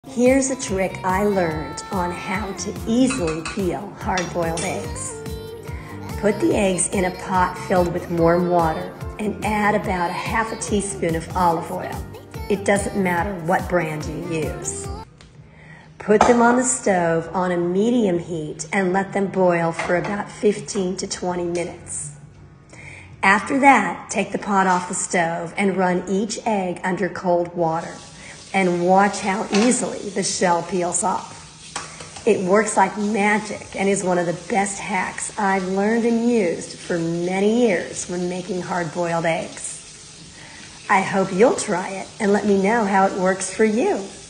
Here's a trick I learned on how to easily peel hard-boiled eggs. Put the eggs in a pot filled with warm water and add about a half a teaspoon of olive oil. It doesn't matter what brand you use. Put them on the stove on a medium heat and let them boil for about 15 to 20 minutes. After that, take the pot off the stove and run each egg under cold water. And watch how easily the shell peels off. It works like magic and is one of the best hacks I've learned and used for many years when making hard-boiled eggs. I hope you'll try it and let me know how it works for you.